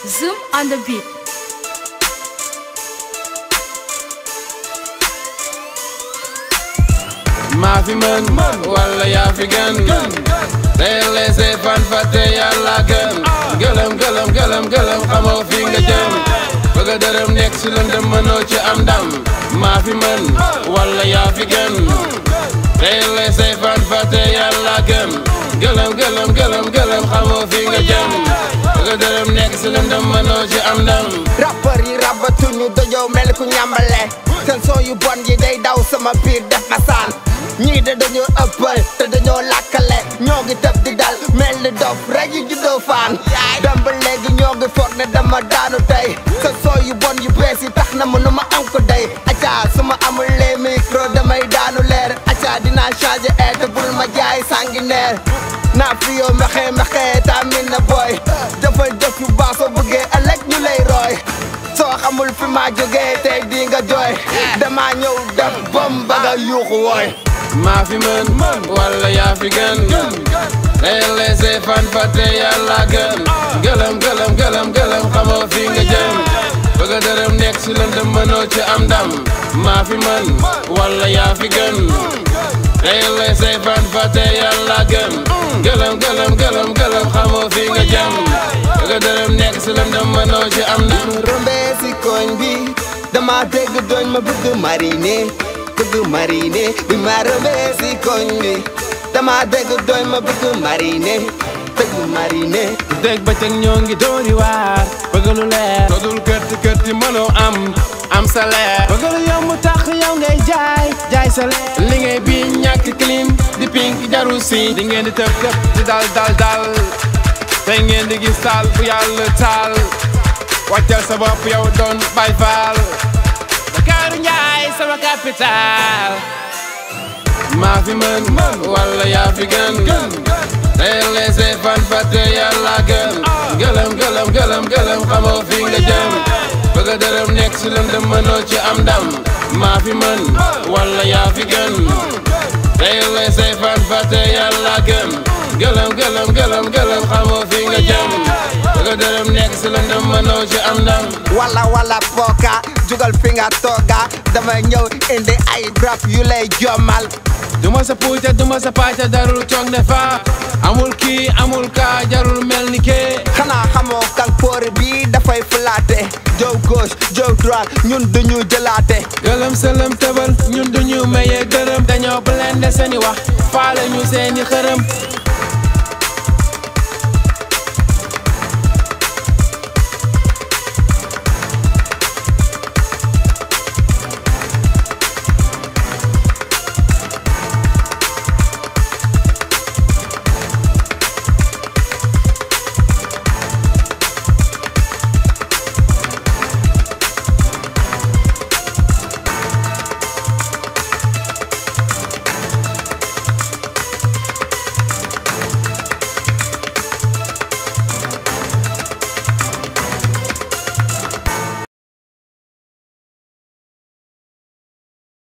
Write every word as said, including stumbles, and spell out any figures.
Zoom on the beat. maa fi mën walla yaa fi gën day leese fan fàtte yàlla gën gëlëm gëlëm gëlëm gëlëm xamoo fi nga jëm bëgg a dërëm nekk si lëndëm mënoo ci am ndam maa fi mën walla yaa fi gën day leese fan fàtte yàlla gën gëlëm gëlëm gëlëm gëlëm xamoo fi nga jëm bëgg a dërëm nekk si lëndëm mënoo ci am ndam rappeur yi rabatuñu dojoo mel ku ñambale seen son yu bon yi day daw sama biir def ma saan ñii de dañoo ëppal te dañoo lakkale ñoo ngi tëb di dal mel ni dof rek yu juddoo faan dem ba léegi ñoo ngi foog ne dama daanu tey sa son yu bon yu bees yi tax na mënu ma am ko day acca su ma amul les micro damay daanu leer acca dinaa changer air te bul ma jaay sanguinaire naa fi yoo mexe mexe tamin na booy jëfal jëf yu baax soo bëggee ëllëg ñu lay roy soo xamul fi ma jógee tey di nga jooy dama ñëw def bom ba nga yuuxu wooy maa fi mën walla yaa fi gën day leese fan fàtte yàlla gën gëlëm gëlëm gëlëm gëlëm xamoo fi nga jëm bëgg a dërëm nekk si lëndëm mënoo ci am ndam maa fi mën walla yaa fi gën day leese fan fàtte yàlla gën gëlëm gëlëm gëlëm gëlëm xamoo fi nga jëm bëgg a dërëm nekk si lëndëm mënoo ci am ndam rombee si koñ bi dama dégg doñ ma bëgg marine bëgg marine bi ma rombee si koñ bi dama dégg doñ ma bëgg marine bëgg marine dégg bëccëg ñoo ngi dooni waar bëgg lu leer dootul kërti kërti mënoo am am salaire bëgg lu yomb tax yow ngay jaay jaay salaire li ngay bi ñàkk clim di pink jarul si di ngeen di tëb tëb di dal dal dal tey ngeen di gis taal bu yàlla taal wàccal sa bopp yow doon bay faal Dakaaru Njaay sama capital maa fi mën walla yaa fi gën day leese fan fàtte yàlla gën gëlëm gëlëm gëlëm gëlëm xamoo fi nga jëm bëgg a dërëm nekk si lëndëm mënoo ci am ndam maa fi mën walla yaa fi gën day leese fan fàtte yàlla gën gëlëm gëlëm gëlëm gëlëm xamoo fi nga jëm bëgg a dërëm nekk si lëndëm mënoo ci am ndam walla walla pooka jugal fi nga tooga dama ñëw indi ay rap yu lay jommal duma sa puuca duma sa pàcca darul toog ne fa amul kii amul kaa jarul mel ni kee xanaa xamoo kankoore bi dafay flatte jow gauche jow droite ñun duñu jëlaate gëlëm sëlëm tëbal ñun duñu maye gërëm dañoo blende seeni wax faale ñu seeni xërëm